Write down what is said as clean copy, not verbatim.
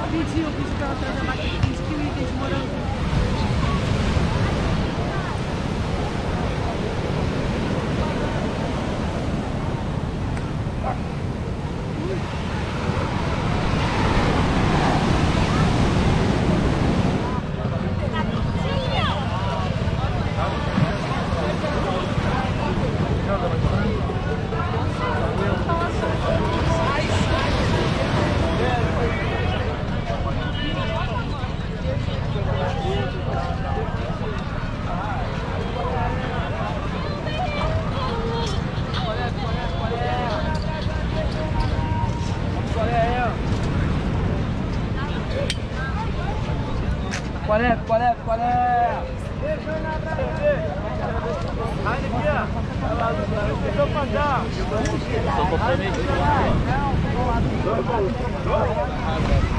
Pediu pra ela trazer mais 15 quilos de morango. Qual é? Sai daqui, ó. Deixa eu passar. Eu tô com